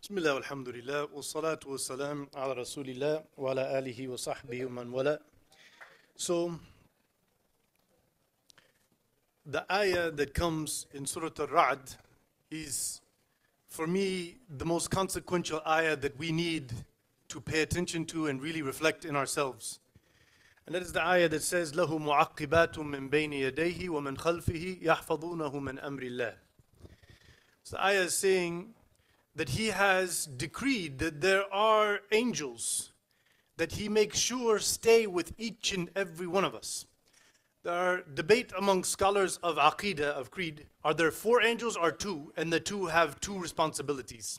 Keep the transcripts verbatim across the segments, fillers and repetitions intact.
Bismillah, alhamdulillah, wa salatu wa salam ala rasulillah wa ala alihi wa sahbihi wa man wala. So, the ayah that comes in Surah Al-Ra'd is, for me, the most consequential ayah that we need to pay attention to and really reflect in ourselves. And that is the ayah that says, لَهُ مُعَقِّبَاتٌ مِّن بَيْنِ يَدَيْهِ وَمِنْ خَلْفِهِ يَحْفَظُونَهُ مِنْ أَمْرِ اللَّهِ. So the ayah is saying that he has decreed that there are angels that he makes sure stay with each and every one of us. There are debate among scholars of Aqidah, of Creed, are there four angels or two, and the two have two responsibilities.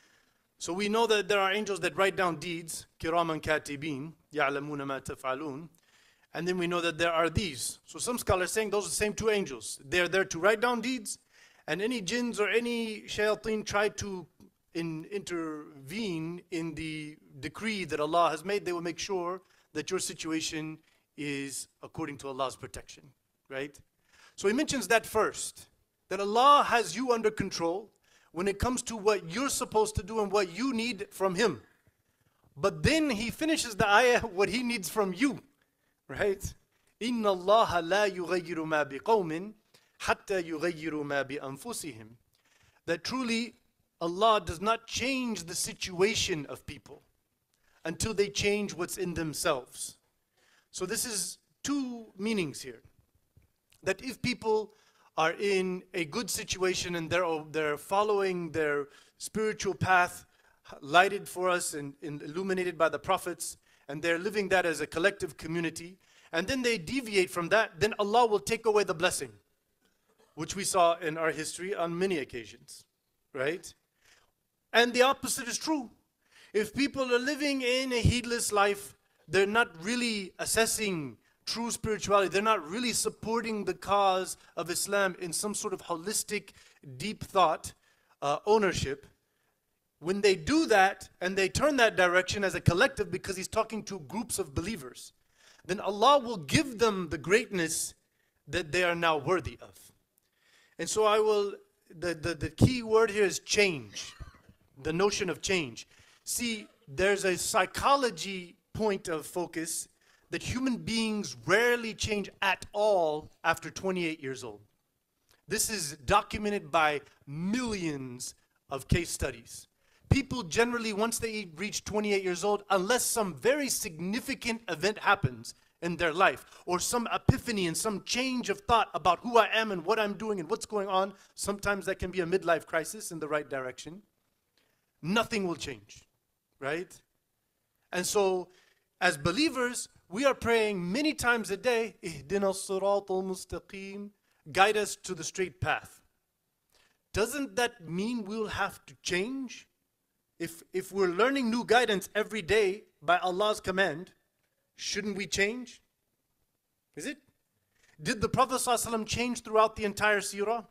So we know that there are angels that write down deeds, kiraman katibin, ya'lamuna ma taf'alun, and then we know that there are these. So some scholars saying those are the same two angels. They are there to write down deeds, and any jinns or any shayateen try to in, intervene in the decree that Allah has made, they will make sure that your situation is according to Allah's protection, right? So he mentions that first, that Allah has you under control when it comes to what you're supposed to do and what you need from Him. But then he finishes the ayah what He needs from you, right? إِنَّ اللَّهَ لَا يُغَيِّرُ مَا بِقَوْمٍ حَتَّى يُغَيِّرُ مَا بِأَنفُسِهِمْ. That truly Allah does not change the situation of people until they change what's in themselves. So this is two meanings here. That if people are in a good situation and they're, they're following their spiritual path lighted for us and, and illuminated by the prophets, and they're living that as a collective community, and then they deviate from that, then Allah will take away the blessing, which we saw in our history on many occasions, right? And the opposite is true. If people are living in a heedless life, they're not really assessing true spirituality, they're not really supporting the cause of Islam in some sort of holistic, deep thought, uh, ownership. When they do that and they turn that direction as a collective, because he's talking to groups of believers, then Allah will give them the greatness that they are now worthy of. And so I will, the, the, the key word here is change. The notion of change. See, there's a psychology point of focus that human beings rarely change at all after twenty-eight years old. This is documented by millions of case studies. People generally, once they reach twenty-eight years old, unless some very significant event happens in their life, or some epiphany and some change of thought about who I am and what I'm doing and what's going on, sometimes that can be a midlife crisis in the right direction, nothing will change, right? And so, as believers, we are praying many times a day, Ihdina as-sirat al-mustaqim, guide us to the straight path. Doesn't that mean we'll have to change? If, if we're learning new guidance every day by Allah's command, shouldn't we change? Is it? Did the Prophet ﷺ change throughout the entire seerah?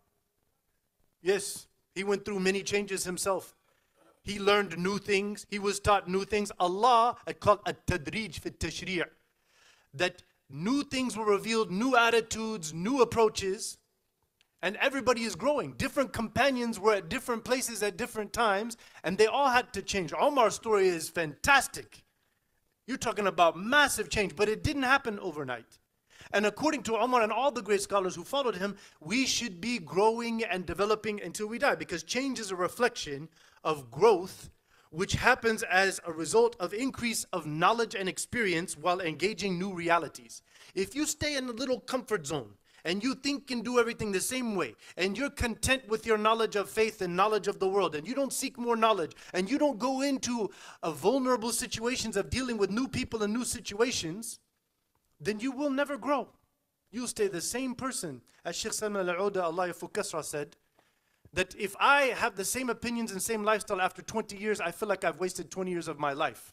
Yes, he went through many changes himself. He learned new things. He was taught new things. Allah called at-tadrij fi at-tashri'. That new things were revealed, new attitudes, new approaches, and everybody is growing. Different companions were at different places at different times, and they all had to change. Omar's story is fantastic. You're talking about massive change, but it didn't happen overnight. And according to Omar and all the great scholars who followed him, we should be growing and developing until we die, because change is a reflection of growth, which happens as a result of increase of knowledge and experience while engaging new realities. If you stay in a little comfort zone and you think and do everything the same way, and you're content with your knowledge of faith and knowledge of the world, and you don't seek more knowledge, and you don't go into uh, vulnerable situations of dealing with new people and new situations, then you will never grow. You'll stay the same person. As Shaykh Salman al-Auda, Allah yafuk kasra, said, that if I have the same opinions and same lifestyle after twenty years, I feel like I've wasted twenty years of my life.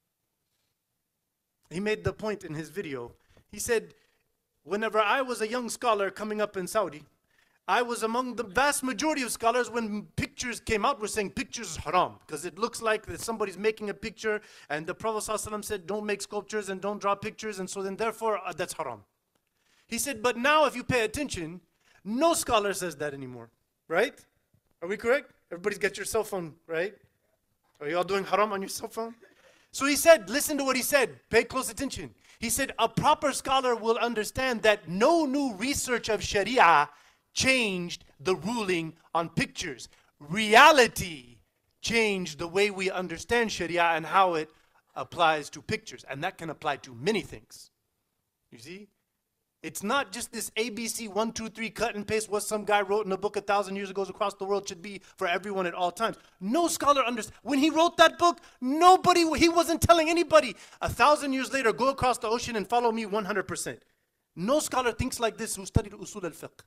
He made the point in his video. He said, whenever I was a young scholar coming up in Saudi, I was among the vast majority of scholars when pictures came out were saying pictures is haram, because it looks like that somebody's making a picture, and the Prophet ﷺ said don't make sculptures and don't draw pictures, and so then therefore uh, that's haram. He said, but now if you pay attention, no scholar says that anymore. Right? Are we correct? Everybody's got your cell phone, right? Are you all doing haram on your cell phone? So he said, listen to what he said. Pay close attention. He said, a proper scholar will understand that no new research of Sharia changed the ruling on pictures. Reality changed the way we understand Sharia and how it applies to pictures. And that can apply to many things. You see? It's not just this A B C one, two, three, cut and paste what some guy wrote in a book a thousand years ago across the world should be for everyone at all times. No scholar understands. When he wrote that book, nobody, he wasn't telling anybody, a thousand years later, go across the ocean and follow me one hundred percent. No scholar thinks like this who studied usul al-fiqh.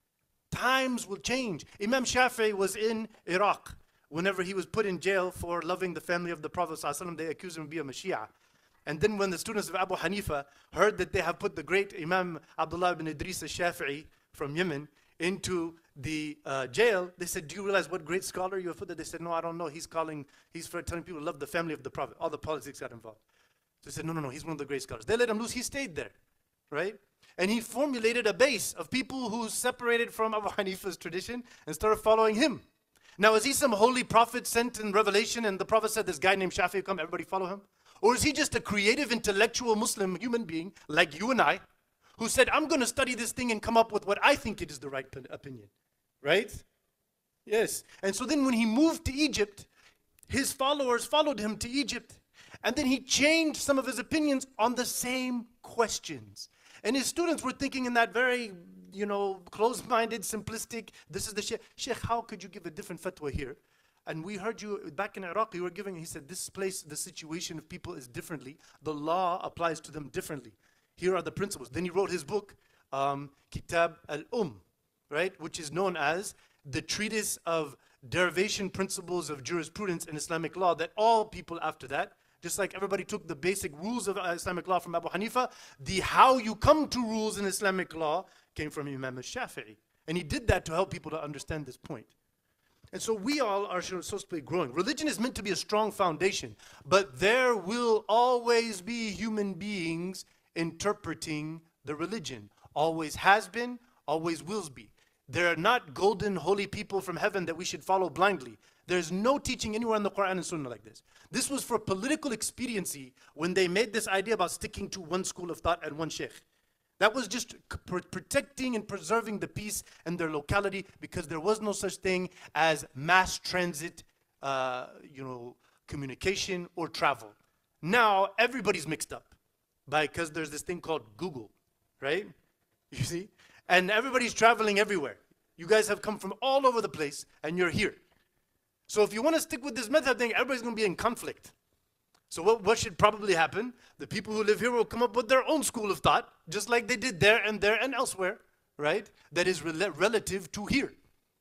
Times will change. Imam Shafi'i was in Iraq whenever he was put in jail for loving the family of the Prophet ﷺ. They accused him of being a Shia. And then when the students of Abu Hanifa heard that they have put the great Imam Abdullah ibn Idris al-Shafi'i from Yemen into the uh, jail, they said, do you realize what great scholar you have put there? They said, no, I don't know. He's calling, he's for telling people to love the family of the Prophet. All the politics got involved. So they said, no, no, no, he's one of the great scholars. They let him loose. He stayed there, right? And he formulated a base of people who separated from Abu Hanifa's tradition and started following him. Now, is he some holy prophet sent in Revelation and the Prophet said, this guy named Shafi'i come, everybody follow him? Or is he just a creative, intellectual Muslim human being like you and I who said, I'm going to study this thing and come up with what I think it is the right opinion, right? Yes. And so then when he moved to Egypt, his followers followed him to Egypt. And then he changed some of his opinions on the same questions. And his students were thinking in that very, you know, closed-minded, simplistic, this is the Sheikh. Sheikh, how could you give a different fatwa here? And we heard you back in Iraq, you were giving, he said, this place, the situation of people is differently. The law applies to them differently. Here are the principles. Then he wrote his book, um, Kitab al-Umm, right? Which is known as the treatise of derivation principles of jurisprudence in Islamic law that all people after that, just like everybody took the basic rules of Islamic law from Abu Hanifa, the how you come to rules in Islamic law came from Imam al-Shafi'i. And he did that to help people to understand this point. And so we all are supposed to be growing. Religion is meant to be a strong foundation, but there will always be human beings interpreting the religion. Always has been, always will be. There are not golden, holy people from heaven that we should follow blindly. There's no teaching anywhere in the Quran and Sunnah like this. This was for political expediency when they made this idea about sticking to one school of thought and one sheikh. That was just pr protecting and preserving the peace in their locality because there was no such thing as mass transit, uh, you know, communication or travel. Now everybody's mixed up because there's this thing called Google, right? You see? And everybody's traveling everywhere. You guys have come from all over the place and you're here. So if you want to stick with this method thing, everybody's going to be in conflict. So what, what should probably happen? The people who live here will come up with their own school of thought, just like they did there and there and elsewhere, right? That is rel relative to here,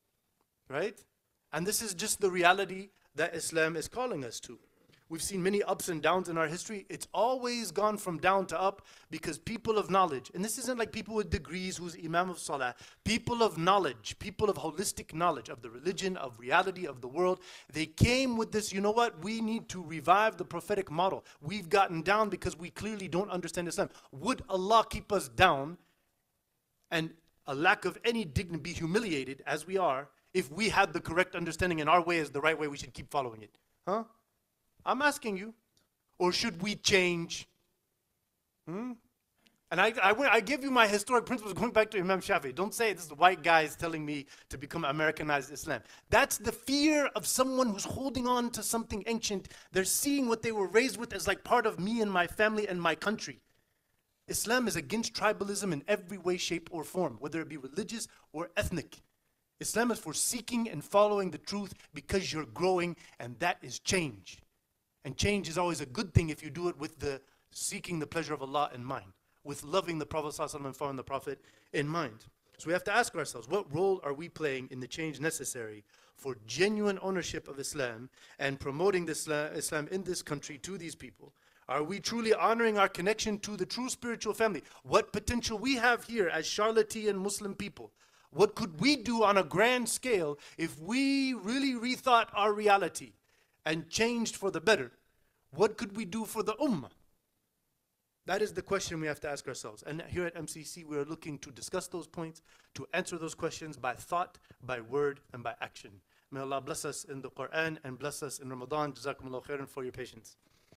right? And this is just the reality that Islam is calling us to. We've seen many ups and downs in our history. It's always gone from down to up because people of knowledge, and this isn't like people with degrees who's Imam of Salah, people of knowledge, people of holistic knowledge of the religion, of reality, of the world, they came with this, you know what, we need to revive the prophetic model. We've gotten down because we clearly don't understand Islam. Would Allah keep us down and a lack of any dignity, be humiliated as we are, if we had the correct understanding and our way is the right way, we should keep following it? Huh? I'm asking you. Or should we change? Hmm? And I, I, I give you my historic principles going back to Imam Shafi'i. Don't say this is the white guys telling me to become Americanized Islam. That's the fear of someone who's holding on to something ancient. They're seeing what they were raised with as like part of me and my family and my country. Islam is against tribalism in every way, shape, or form, whether it be religious or ethnic. Islam is for seeking and following the truth because you're growing, and that is change. And change is always a good thing if you do it with the seeking the pleasure of Allah in mind, with loving the Prophet ﷺ and following the Prophet in mind. So we have to ask ourselves, what role are we playing in the change necessary for genuine ownership of Islam and promoting this Islam in this country to these people? Are we truly honoring our connection to the true spiritual family? What potential we have here as Charlottean Muslim people? What could we do on a grand scale if we really rethought our reality and changed for the better? What could we do for the ummah? That is the question we have to ask ourselves. And here at M C C, we are looking to discuss those points, to answer those questions by thought, by word, and by action. May Allah bless us in the Quran and bless us in Ramadan. Jazakumullah khairan for your patience.